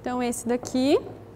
Então, esse daqui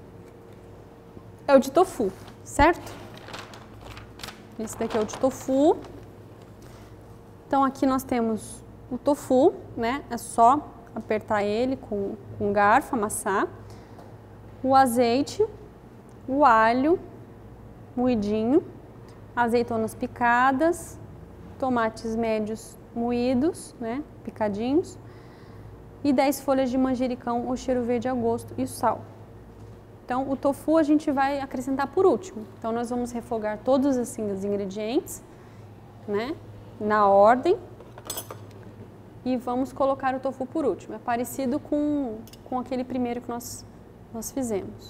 é o de tofu, certo? Esse daqui é o de tofu. Então, aqui nós temos o tofu, né? É só apertar ele com um garfo, amassar. O azeite, o alho moidinho, azeitonas picadas, tomates médios moídos, né? Picadinhos. E 10 folhas de manjericão ou cheiro verde a gosto e o sal. Então, o tofu a gente vai acrescentar por último. Então, nós vamos refogar todos assim os ingredientes, né, na ordem. E vamos colocar o tofu por último. É parecido com aquele primeiro que nós fizemos.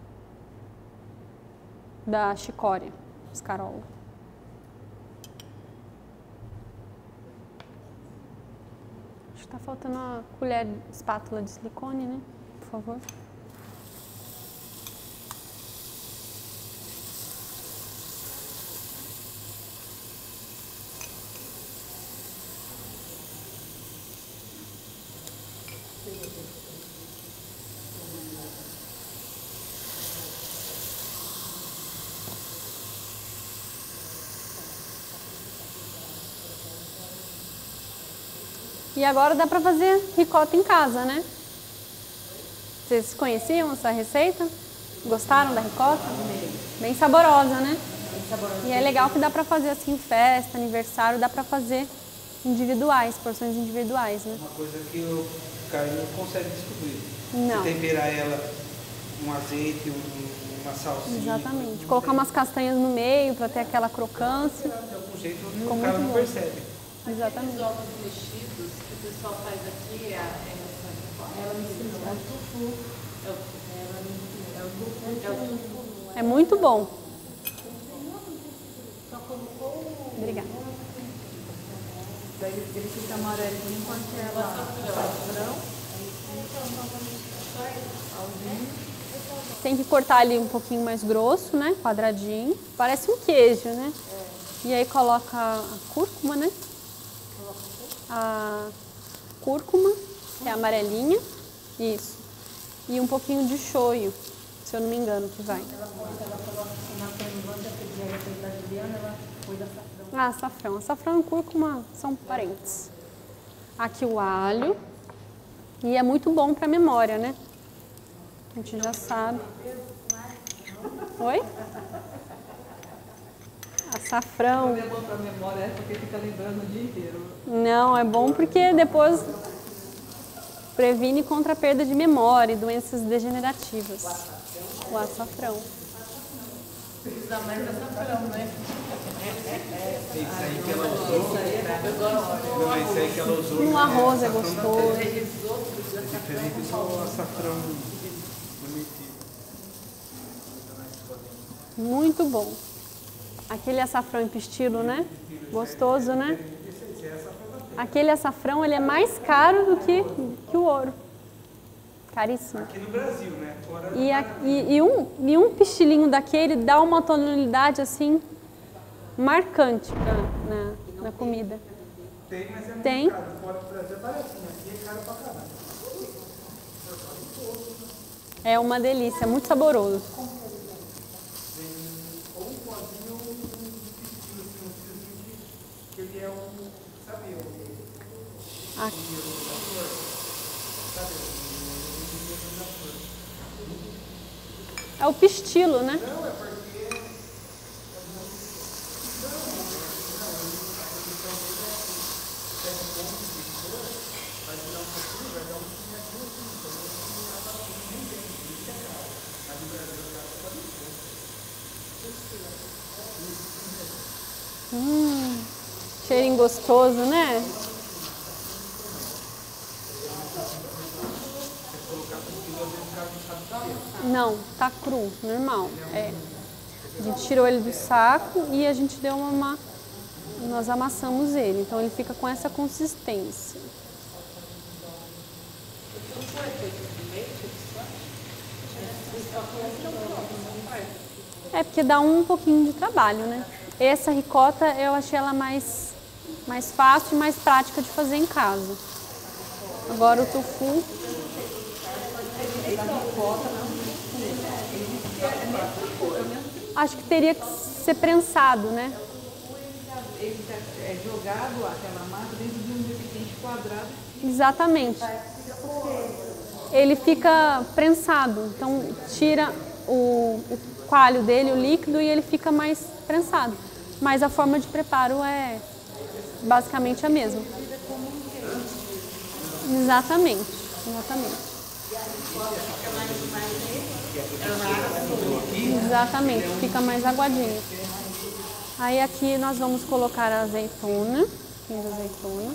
Da chicória, escarola. Acho que tá faltando uma colher, espátula de silicone, né? Por favor. E agora dá para fazer ricota em casa, né? Vocês conheciam essa receita? Gostaram da ricota? Bem saborosa, né? Bem saborosa. E é legal que dá para fazer assim, festa, aniversário, dá para fazer individuais, porções individuais, né? Uma coisa que o Caio não consegue descobrir. Não. Você temperar ela com azeite, uma salsinha. Exatamente. Colocar umas castanhas no meio para ter aquela crocância. De algum jeito o cara não percebe. Exatamente. Os ovos mexidos que o pessoal faz aqui, ela mistura o tofu. É muito bom. Obrigada. Daí ele fica amarelinho porque ela açafrão. Tem que cortar ali um pouquinho mais grosso, né? Quadradinho. Parece um queijo, né? E aí coloca a cúrcuma, né? A cúrcuma, que é amarelinha. Isso. E um pouquinho de shoyu, se eu não me engano, que vai. Ela coloca uma canivante, aquele receita da Juliana, ela põe da açafrão. Ah, açafrão. Açafrão e cúrcuma são parentes. Aqui o alho. E é muito bom para memória, né? A gente já sabe. Oi? Açafrão. Não é bom para a memória, é porque fica lembrando o dia inteiro. Não, é bom porque depois previne contra a perda de memória e doenças degenerativas. O açafrão. Precisa mais de açafrão, né? Isso aí que ela usou. Eu gosto. Não, isso aí que ela usou. No arroz é gostoso. É diferente do açafrão bonitinho. Muito bom. Aquele açafrão em pistilo, né? Gostoso, né? Aquele açafrão, ele é mais caro do que o ouro. Caríssimo. Aqui no Brasil, né? Fora E um pistilinho daquele dá uma tonalidade assim marcante na comida. tem, mas é muito Tem. caro. Fora do Brasil é baratinho. Aqui é caro pra caramba. É uma delícia, é muito saboroso. Ou um pozinho ou um pistil, assim, um fiozinho que ele é um, sabe, É o pistilo, né? Não, é porque Cheirinho gostoso, né? Não, tá cru, normal. É. A gente tirou ele do saco e a gente deu nós amassamos ele, então ele fica com essa consistência. É porque dá um pouquinho de trabalho, né? Essa ricota eu achei ela mais fácil e mais prática de fazer em casa. Agora o tofu. Acho que teria que ser prensado, né? Ele é jogado aquela massa dentro de um recipiente quadrado. Exatamente. Ele fica prensado, então tira o coalho dele, o líquido, e ele fica mais prensado. Mas a forma de preparo é basicamente a mesma. Exatamente, exatamente. Exatamente, fica mais aguadinho. Aí aqui nós vamos colocar a azeitona, pouquinho de azeitona.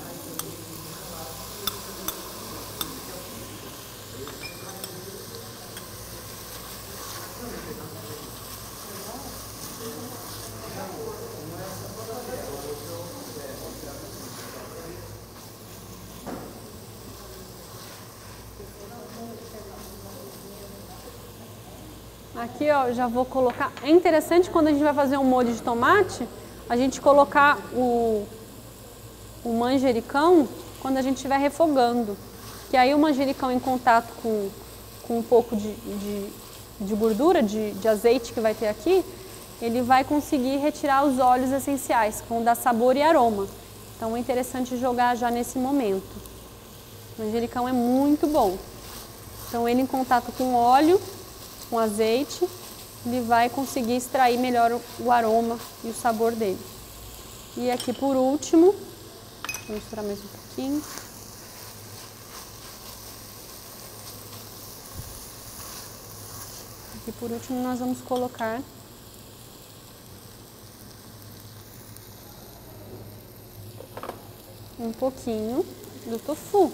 Aqui, ó, já vou colocar. É interessante quando a gente vai fazer um molho de tomate, a gente colocar o manjericão quando a gente estiver refogando. Que aí o manjericão em contato com um pouco de gordura, de azeite que vai ter aqui, ele vai conseguir retirar os óleos essenciais, que vão dar sabor e aroma. Então é interessante jogar já nesse momento. O manjericão é muito bom. Então ele em contato com o óleo, com azeite, ele vai conseguir extrair melhor o aroma e o sabor dele. E aqui por último, vou misturar mais um pouquinho. Aqui por último nós vamos colocar um pouquinho do tofu.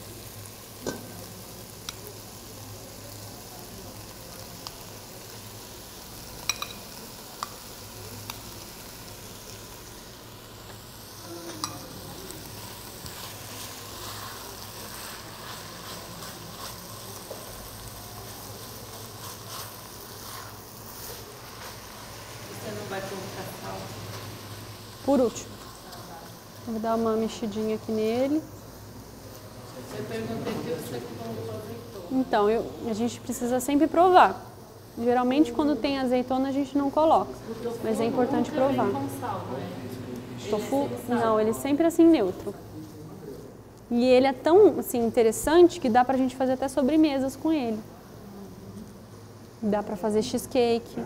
Vai colocar sal. Por último, vou dar uma mexidinha aqui nele. Eu perguntei se você colocou azeitona. Então, a gente precisa sempre provar. Geralmente, quando tem azeitona, a gente não coloca, mas é importante provar. Com sal, né? Tofu, não, ele é sempre assim neutro. E ele é tão assim interessante que dá pra gente fazer até sobremesas com ele. Dá pra fazer cheesecake.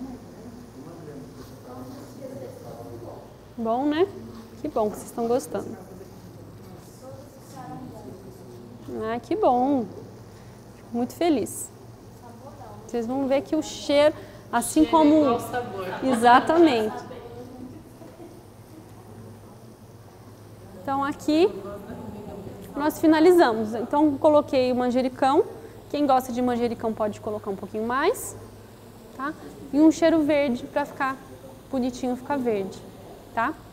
Bom, né? Que bom que vocês estão gostando. Ah, que bom. Fico muito feliz. Vocês vão ver que o cheiro, assim como... É igual o sabor. Exatamente. Então aqui nós finalizamos. Então coloquei o manjericão. Quem gosta de manjericão pode colocar um pouquinho mais, tá? E um cheiro verde para ficar bonitinho, ficar verde, tá?